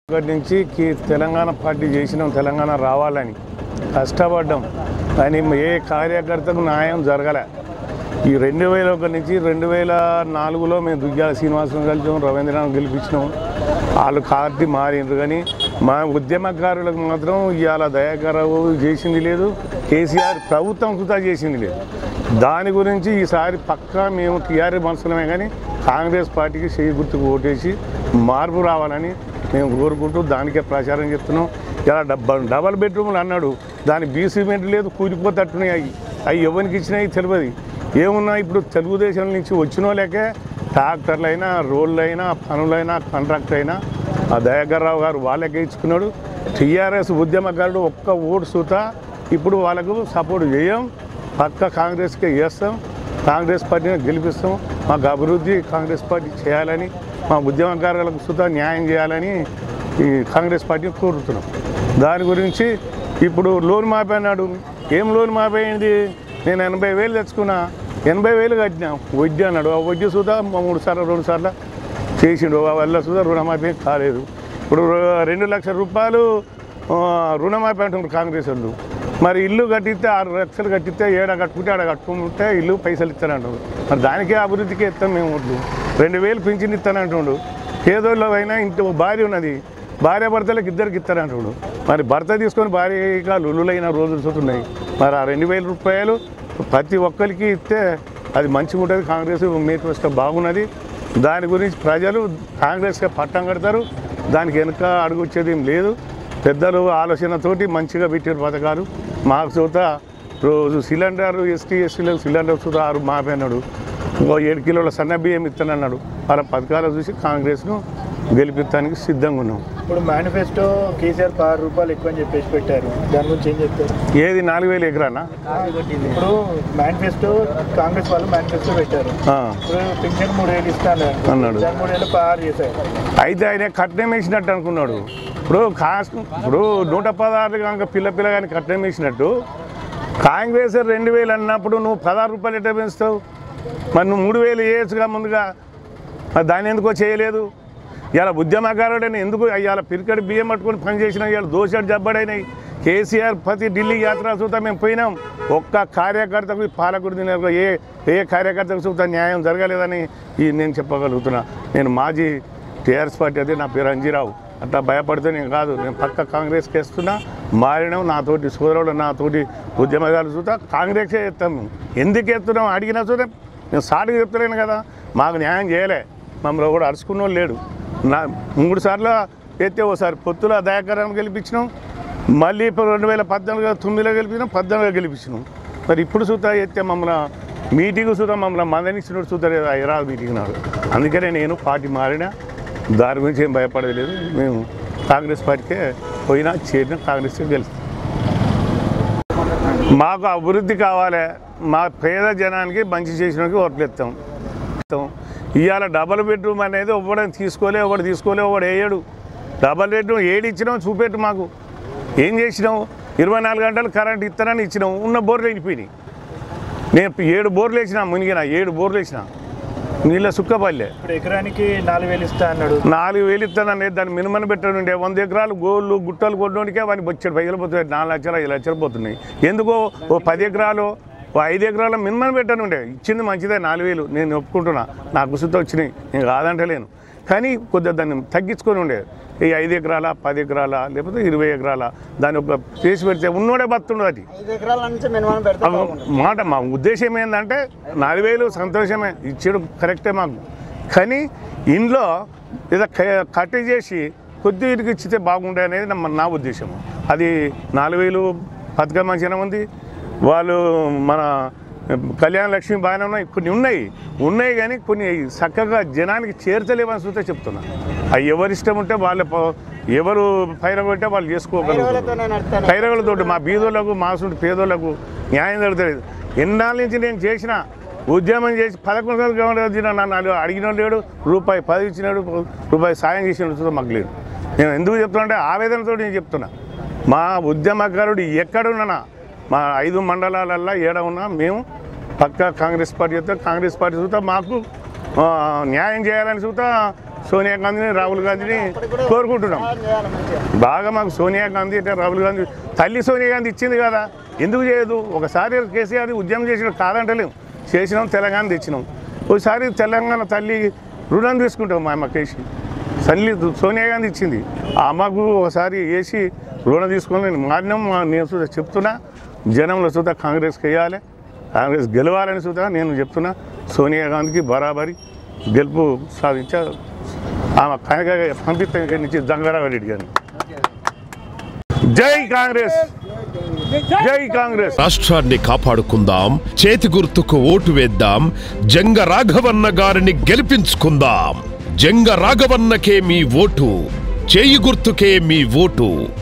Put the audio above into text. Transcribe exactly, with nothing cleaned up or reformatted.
ఒకటి నుంచి తెలంగాణ పార్టీ చేసినాం, తెలంగాణ రావాలని కష్టపడ్డాం. కానీ ఏ కార్యకర్తకు న్యాయం జరగలే. ఈ రెండు వేల ఒకటి నుంచి రెండు వేల నాలుగులో మేము దుగ్గ్యాల శ్రీనివాసం కలిసాం, రవీంద్రనాథ్ గెలిపించినాం. వాళ్ళు పార్టీ మారిండ్రు. కానీ మా ఉద్యమకారులకు మాత్రం ఇవాళ దయాకర్రావు చేసింది లేదు, కేసీఆర్ ప్రభుత్వం కూడా చేసింది లేదు. దాని గురించి ఈసారి పక్కా మేము టీఆర్ఎస్ మనసులమే కానీ కాంగ్రెస్ పార్టీకి చేయి గుర్తుకు ఓటేసి మార్పు రావాలని మేము కోరుకుంటూ దానికే ప్రచారం చెప్తున్నాం. ఇలా డబ్బ డబల్ బెడ్రూమ్లు అన్నాడు, దాని బీసీమెంట్ లేదు, కూలిపోతట్టున్నాయి. అవి అవి ఎవరికి ఇచ్చినాయి తెలియదు. ఏమున్నా ఇప్పుడు తెలుగుదేశం నుంచి వచ్చిన వాళ్ళకే ట్రాక్టర్లు అయినా, రోడ్లు అయినా, పనులైనా, కాంట్రాక్ట్ అయినా ఆ దయాకర్రావు గారు వాళ్ళకే ఇచ్చుకున్నాడు. టీఆర్ఎస్ ఉద్యమకారుడు ఒక్క ఓటు సూత ఇప్పుడు వాళ్ళకు సపోర్ట్ చేయం, పక్క కాంగ్రెస్కే చేస్తాం, కాంగ్రెస్ పార్టీని గెలిపిస్తాం. మాకు అభివృద్ధి కాంగ్రెస్ పార్టీ చేయాలని, మా ఉద్యమకారులకు సుతా న్యాయం చేయాలని ఈ కాంగ్రెస్ పార్టీని కోరుతున్నాం. దాని గురించి ఇప్పుడు లోన్ మాఫీ అన్నాడు. ఏం లోన్ మాఫీ అయింది? నేను ఎనభై వేలు తెచ్చుకున్నా, ఎనభై వేలు కట్టినా, వడ్డీ అన్నాడు. ఆ వడ్డీ సుతా మూడు సార్లు రెండు సార్లు చేసిండు, వల్ల సుతా రుణమాఫీ కాలేదు. ఇప్పుడు రెండు లక్షల రూపాయలు రుణమాఫీ అంటున్నారు కాంగ్రెస్ వాళ్ళు. మరి ఇల్లు కట్టిస్తే ఆరు లక్షలు కట్టిస్తే ఏడ కట్టుకుంటే ఆడ కట్టుకుంటే ఇల్లు పైసలు ఇస్తానంటాడు. మరి దానికే అభివృద్ధికి ఇస్తాం మేము ఓట్లు. రెండు వేలు పింఛన్ ఇస్తానంటుండు. పేదోళ్ళు అయినా ఇంటి భార్య ఉన్నది, భార్య భర్తలకు ఇద్దరికి ఇస్తానంటుడు. మరి భర్త తీసుకొని భార్యగా లులులైన రోజులు చూస్తున్నాయి. మరి ఆ రెండు వేల రూపాయలు ప్రతి ఒక్కరికి ఇస్తే అది మంచిగా ఉంటుంది. కాంగ్రెస్ మేనిఫెస్టో బాగున్నది. దాని గురించి ప్రజలు కాంగ్రెస్గా పట్టం కడతారు. దానికి వెనుక అడుగు వచ్చేది ఏం లేదు. పెద్దలు ఆలోచనతోటి మంచిగా పెట్టారు పథకాలు. మాకు చూత రోజు సిలిండర్ ఎస్టీ ఎస్టీలకు సిలిండర్ చూత ఆరు మాఫీ అన్నాడు. ఇంకో ఏడు కిలోల సన్న బియ్యం ఇస్తానన్నాడు. వాళ్ళ పథకాలు చూసి కాంగ్రెస్ను గెలిపించడానికి సిద్ధంగా ఉన్నాం. ఇప్పుడు మేనిఫెస్టో కేసీఆర్ ఆరు రూపాయలు ఎక్కువ అని చెప్పేసి పెట్టారు, దాని గురించి ఏం చెప్తారు? ఏది నాలుగు వేలు ఎకరానా? ఇప్పుడు మేనిఫెస్టో కాంగ్రెస్ వాళ్ళు మేనిఫెస్టో పెట్టారు, ఇప్పుడు పింఛన్ మూడు వేలు ఇస్తాను అన్నాడు, మూడు వేలు ఆరు చేశారు. అయితే ఆయన కట్నం వేసినట్టు అనుకున్నాడు. ఇప్పుడు కాస్ట్ ఇప్పుడు నూట పదహారు కనుక పిల్ల పిల్ల కానీ కట్నం వేసినట్టు కాంగ్రెస్ రెండు వేలు అన్నప్పుడు నువ్వు పదహారు రూపాయలు ఎట్లా పెంచుతావు? మరి నువ్వు మూడు వేలు వేయచ్చుగా ముందుగా, మరి దాన్ని ఎందుకో చేయలేదు. ఇవాళ ఉద్యమకారుడని ఎందుకు ఇవాళ పిరికడి బియ్యం పట్టుకొని పనిచేసినా ఇవాళ దోషాడు జబ్బడైనాయి. కేసీఆర్ ప్రతి ఢిల్లీ యాత్ర చూద్దాం మేము పోయినాం. ఒక్క కార్యకర్తకు పాలకుడు తిన ఏ ఏ కార్యకర్తకు చూద్దాం న్యాయం జరగలేదని ఈ నేను చెప్పగలుగుతున్నా. నేను మాజీ టీఆర్ఎస్ పార్టీ అదే, నా పేరు అంజీరావు. అట్లా భయపడితే నేను కాదు, నేను పక్క కాంగ్రెస్కి వేస్తున్నా. మారినాం, నాతోటి సోదరుడు నాతోటి ఉద్యమకారులు చూద్దా కాంగ్రెస్కే ఎత్తాం. మేము ఎందుకు ఎత్తున్నాం అడిగినా చూద్దాం. నేను సాటుగా చెప్తలేను కదా, మాకు న్యాయం చేయలే, మమ్మల్ని కూడా అరుచుకున్న లేడు. నా మూడు సార్లు ఎత్తే ఓసారి పొత్తుల దయాకరాన్ని గెలిపించినాం, మళ్ళీ ఇప్పుడు రెండు వేల పద్నాలుగు తొమ్మిదిలో గెలిపించినాం, పద్నాలుగులో గెలిపించినాం. మరి ఇప్పుడు చూద్దా ఎత్తే మమ్మల్ని మీటింగ్ చూద్దా మమ్మల్ని మందనిచ్చినట్టు చూద్దా లేదా హైదరాబాద్ మీటింగ్ నాడు. అందుకనే నేను పార్టీ మారినా, దాని గురించి ఏం భయపడలేదు. మేము కాంగ్రెస్ పార్టీకే పోయినా చేరినా కాంగ్రెస్కే గెలుస్తాం. మాకు అభివృద్ధి కావాలి, మా పేద జనానికి మంచి చేసినకి ఓట్లేస్తాం. ఇవాళ డబల్ బెడ్రూమ్ అనేది ఒకటి తీసుకోలే, ఒకటి తీసుకోలే, ఒకటి వేయడు. డబల్ బెడ్రూమ్ ఏడు ఇచ్చినావు చూపెట్టు, మాకు ఏం చేసినావు? ఇరవై నాలుగు గంటలు కరెంట్ ఇస్తానని ఇచ్చినావు, ఉన్న బోర్లు వెళ్ళిపోయినాయి. నేను ఏడు బోర్లు వేసినా, మునిగిన ఏడు బోర్లు వేసినా, నీళ్ళ సుక్కపల్లె. ఇప్పుడు ఎకరానికి నాలుగు వేలు ఇస్తా అన్నాడు. నాలుగు వేలు ఇస్తానని దాన్ని మినిమం పెట్టనుండే. వంద ఎకరాలు గోళ్ళు గుట్టలు కొట్టడానికే వాడిని బొచ్చాడు పైసలు పోతున్నాయి. నాలుగు లక్షలు ఐదు లక్షలు పోతున్నాయి. ఎందుకో ఓ పది ఎకరాలు ఓ ఐదు ఎకరాల మినిమం పెట్టనుండే. ఇచ్చింది మంచిదే, నాలుగు వేలు నేను ఒప్పుకుంటున్నా, నాకు సుత వచ్చినాయి, నేను కాదంటలేను. కానీ కొద్దిగా దాన్ని తగ్గించుకొని ఉండే. ఈ ఐదు ఎకరాల పది ఎకరాల లేకపోతే ఇరవై ఎకరాల దాన్ని ఒక చేసి పెడితే ఉన్నోడే బతుండదు. అది మాట మా ఉద్దేశం ఏంటంటే నాలుగు వేలు సంతోషమే, ఇచ్చాడు కరెక్టే మాకు. కానీ ఇంట్లో ఏదో కట్టి చేసి కొద్దిగా ఇచ్చితే బాగుండే అనేది నా ఉద్దేశం. అది నాలుగు వేలు పథకం మంచిగా ఉంది. వాళ్ళు మన కళ్యాణ లక్ష్మి బాగానే ఉన్నాయి, కొన్ని ఉన్నాయి ఉన్నాయి కానీ కొన్ని చక్కగా జనానికి చేర్చలేవని చూస్తే చెప్తున్నా. అవి ఎవరి ఇష్టం ఉంటే వాళ్ళ ఎవరు పైరగొట్టే వాళ్ళు చేసుకోగలుగుతారు. పైరగలతోటి మా బీదోళ్ళకు మాసుంటి పేదోళ్ళకు న్యాయం జరుగుతుంది. ఎన్నాళ్ళ నుంచి నేను చేసిన ఉద్యమం చేసి పదకొండు వందలు గవర్నమెంట్ నన్ను అడిగిన లేడు, రూపాయి పది ఇచ్చినాడు, రూపాయి సాయం చేసిన మాకు లేడు. నేను ఎందుకు చెప్తున్నా అంటే ఆవేదనతో నేను చెప్తున్నా. మా ఉద్యమకారుడు ఎక్కడున్నా, మా ఐదు మండలాలల్లో ఏడ ఉన్నా మేము పక్కా కాంగ్రెస్ పార్టీ అయితే కాంగ్రెస్ పార్టీ చూతా మాకు న్యాయం చేయాలని చూతా సోనియా గాంధీని రాహుల్ గాంధీని కోరుకుంటున్నాం. బాగా మాకు సోనియా గాంధీ అంటే రాహుల్ గాంధీ తల్లి సోనియా గాంధీ ఇచ్చింది కదా, ఎందుకు చేయదు? ఒకసారి కేసీఆర్ ఉద్యమం చేసిన కాదంటలేము, చేసినాం, తెలంగాణ తెచ్చినాం. ఒకసారి తెలంగాణ తల్లి రుణం తీసుకుంటాం. మా అమ్మకేసి తల్లి సోనియా గాంధీ ఇచ్చింది, ఆ అమ్మకు ఒకసారి వేసి రుణం తీసుకొని మారినాం. నేను చూద్దా చెప్తున్నా, జనంలో చూద్దా కాంగ్రెస్కి వేయాలి, కాంగ్రెస్ గెలవాలని చూద్దా నేను చెప్తున్నా. సోనియా గాంధీకి బరాబరి గెలుపు సాధించా ఆమె కనుక పంపిస్తాం ఇక్కడి నుంచి జంగారావు రెడ్డి గారిని. జై కాంగ్రెస్, జై కాంగ్రెస్. రాష్ట్రాన్ని కాపాడుకుందాం, చేతి గుర్తుకు ఓటు వేద్దాం, జంగ రాఘవన్న గారిని గెలిపించుకుందాం. జంగ రాఘవన్నకే మీ ఓటు, చేయి గుర్తుకే మీ ఓటు.